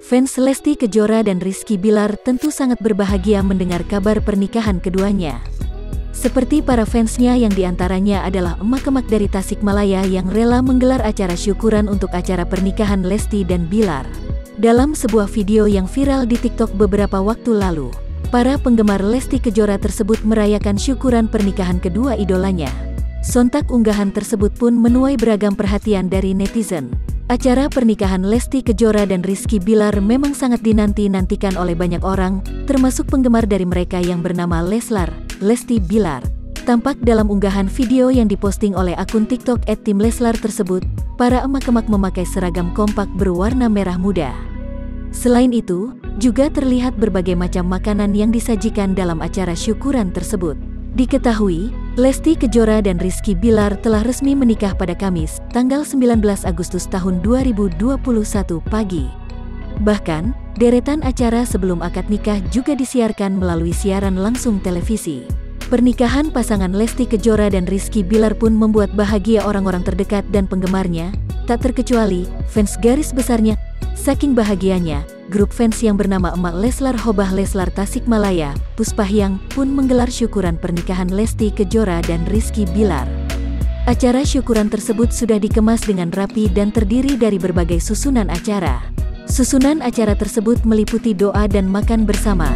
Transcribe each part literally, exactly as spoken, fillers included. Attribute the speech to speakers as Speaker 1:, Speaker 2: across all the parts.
Speaker 1: Fans Lesti Kejora dan Rizky Bilar tentu sangat berbahagia mendengar kabar pernikahan keduanya. Seperti para fansnya yang diantaranya adalah emak-emak dari Tasikmalaya yang rela menggelar acara syukuran untuk acara pernikahan Lesti dan Bilar. Dalam sebuah video yang viral di TikTok beberapa waktu lalu, para penggemar Lesti Kejora tersebut merayakan syukuran pernikahan kedua idolanya. Sontak unggahan tersebut pun menuai beragam perhatian dari netizen. Acara pernikahan Lesti Kejora dan Rizky Bilar memang sangat dinanti-nantikan oleh banyak orang, termasuk penggemar dari mereka yang bernama Leslar, Lesti Bilar. Tampak dalam unggahan video yang diposting oleh akun TikTok et tim leslar tersebut, para emak-emak memakai seragam kompak berwarna merah muda. Selain itu, juga terlihat berbagai macam makanan yang disajikan dalam acara syukuran tersebut. Diketahui, Lesti Kejora dan Rizky Bilar telah resmi menikah pada Kamis, tanggal sembilan belas Agustus tahun dua ribu dua puluh satu pagi. Bahkan, deretan acara sebelum akad nikah juga disiarkan melalui siaran langsung televisi. Pernikahan pasangan Lesti Kejora dan Rizky Bilar pun membuat bahagia orang-orang terdekat dan penggemarnya, tak terkecuali fans garis besarnya. Saking bahagianya, grup fans yang bernama Emak Leslar Hobah Leslar Tasikmalaya, Puspahyang, pun menggelar syukuran pernikahan Lesti Kejora dan Rizky Bilar. Acara syukuran tersebut sudah dikemas dengan rapi dan terdiri dari berbagai susunan acara. Susunan acara tersebut meliputi doa dan makan bersama.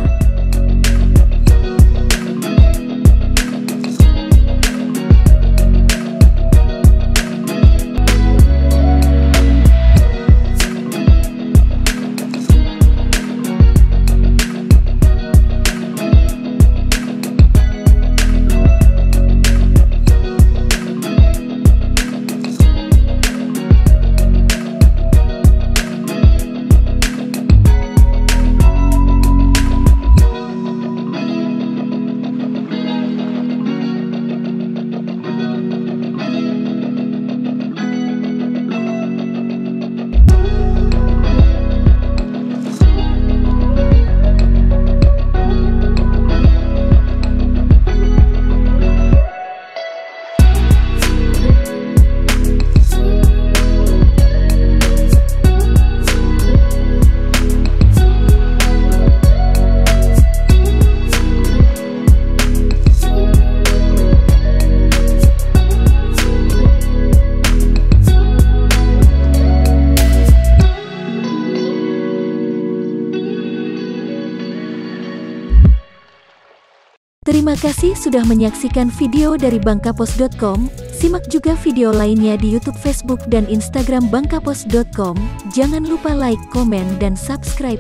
Speaker 1: Terima kasih sudah menyaksikan video dari bangkapos dot com. Simak juga video lainnya di YouTube, Facebook, dan Instagram bangkapos dot com. Jangan lupa like, komen, dan subscribe.